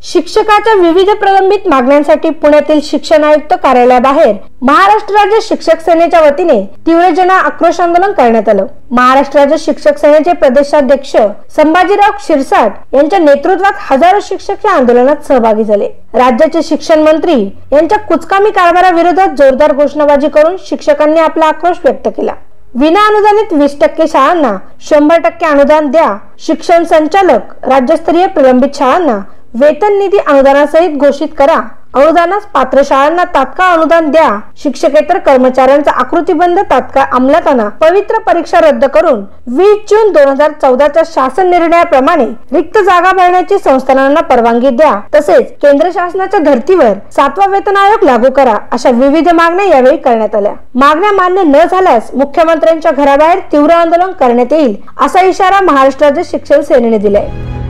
शिक्षकाच्या विविध प्रलंबित मागण्यांसाठी पुण्यातील शिक्षण आयुक्त कार्यालयाबाहेर महाराष्ट्र राज्य शिक्षक सेनेच्या वतीने तीव्र जन आक्रोश आंदोलन करण्यात आलं। महाराष्ट्र राज्य शिक्षक सेनेचे प्रदेशाध्यक्ष संभाजीराव क्षीरसाट यांच्या नेतृत्वात हजारो शिक्षक या आंदोलनात सहभागी झाले। राज्याचे शिक्षण मंत्री यांच्या कुचकामी कारभाराविरोधात जोरदार घोषणाबाजी करून शिक्षकांनी आपला आक्रोश व्यक्त केला। विना अनुदानित 20% शाळांना 100% अनुदान द्या। शिक्षण संचालक राज्यस्तरीय प्रलंबित शाळांना वेतन निधी अनुदानासहित घोषित करा। अनुदानास पात्र शाळांना तात्काळ अनुदान द्या। शिक्षकेतर कर्मचाऱ्यांचा आकृतीबंध तात्काळ अंमलात आणा। पवित्र परीक्षा रद्द करून 20 जून 2014च्या शासन निर्णयाप्रमाणे रिक्त जागा भरण्याची संस्थानांना परवानगी द्या। तसेच केंद्र शासनाच्या धर्तीवर 7वा वेतन आयोग लागू करा। अशा विविध मागण्या यावेळी करण्यात आल्या। मागण्या मान्य न झाल्यास मुख्यमंत्र्यांच्या घराबाहेर तीव्र आंदोलन करण्यात येईल असा इशारा महाराष्ट्र राज्य शिक्षण सेनेने दिलाय।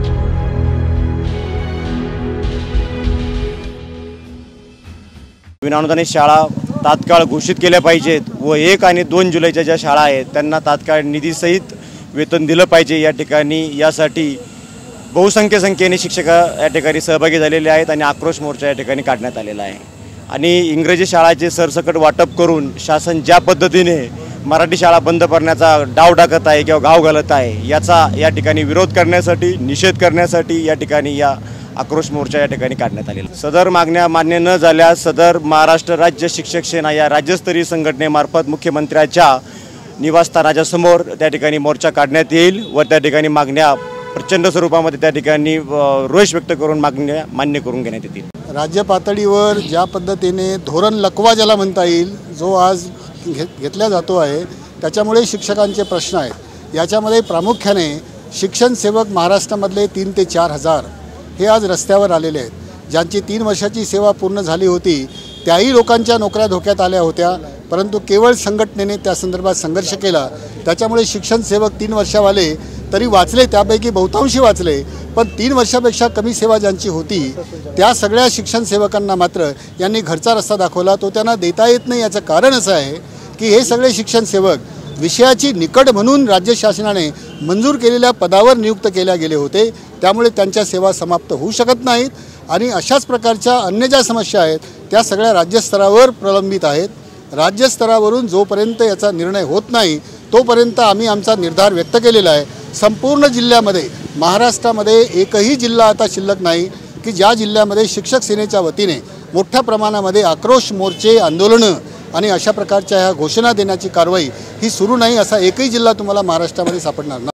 विनाअनुदानित शाळा तात्काळ घोषित केल्या पाहिजेत व 1 आणि 2 जुलैच्या ज्या शाळा आहेत त्यांना तात्काळ निधीसहित वेतन दिलं पाहिजे। या ठिकाणी यासाठी बहुसंख्य संख्येने शिक्षक या ठिकाणी सहभागी झालेले आहेत आणि आक्रोश मोर्चा या ठिकाणी काढण्यात आलेला आहे। आणि इंग्रजी शाळांचे सरसकट वाटप करून शासन ज्या पद्धतीने मराठी शाळा बंद करण्याचा डाव टाकत आहे किंवा घाव घालत आहे याचा या ठिकाणी विरोध करण्यासाठी निषेध करण्यासाठी या ठिकाणी या आक्रोश मोर्चा या ठिकाणी काढण्यात आलेला। सदर मागण्या मान्य न झाल्यास सदर महाराष्ट्र राज्य शिक्षक सेना या राज्यस्तरीय संघटनेमार्फत मुख्यमंत्र्यांच्या निवासस्थानाच्या समोर त्या ठिकाणी मोर्चा काढण्यात येईल व त्या ठिकाणी मागण्या प्रचंड स्वरूपामध्ये त्या ठिकाणी रोष व्यक्त करून मागण्या मान्य करून घेण्यात येतील। राज्य पातळीवर ज्या पद्धतीने धोरण लकवा ज्याला म्हणता येईल जो आज घेतला जातो आहे त्याच्यामुळे शिक्षकांचे प्रश्न आहेत। याच्यामध्ये प्रामुख्याने शिक्षण सेवक महाराष्ट्रामधले 3 ते 4 हजार हे आज रस्त्यावर आलेले आहेत। ज्यांची 3 वर्षाची सेवा पूर्ण झाली होती त्याही लोकांच्या नोकऱ्या धोक्यात आल्या होत्या, परंतु केवळ संघटनेने त्या संदर्भात संघर्ष केला। त्याच्यामुळे शिक्षण सेवक 3 वर्षावाले तरी वाचले, त्यापैकी बहुतांशी वाचले, पण 3 वर्षापेक्षा कमी सेवा ज्यांची होती त्या सगळ्या शिक्षण सेवकांना मात्र यांनी घरचा रस्ता दाखवला। तो त्यांना देता येत नाही। याचं कारण असं आहे की हे सगळे शिक्षण सेवक विषयाची निकड म्हणून राज्य शासनाने मंजूर केलेल्या पदावर नियुक्त केल्या गेले होते, त्यामुळे त्यांच्या सेवा समाप्त होऊ शकत नाहीत। आणि अशाच प्रकारच्या अन्य ज्या समस्या आहेत त्या सगळ्या राज्यस्तरावर प्रलंबित आहेत। राज्यस्तरावरून जोपर्यंत याचा निर्णय होत नाही तोपर्यंत आम्ही आमचा निर्धार व्यक्त केलेला आहे। संपूर्ण जिल्ह्यामध्ये महाराष्ट्रामध्ये एकही जिल्हा आता शिल्लक नाही की ज्या जिल्ह्यामध्ये शिक्षक सेनेच्या वतीने मोठ्या प्रमाणामध्ये आक्रोश मोर्चे आंदोलनं आणि अशा प्रकारच्या ह्या घोषणा देण्याची कारवाई ही सुरू नाही असा एकही जिल्हा तुम्हाला महाराष्ट्रामध्ये सापडणार नाही।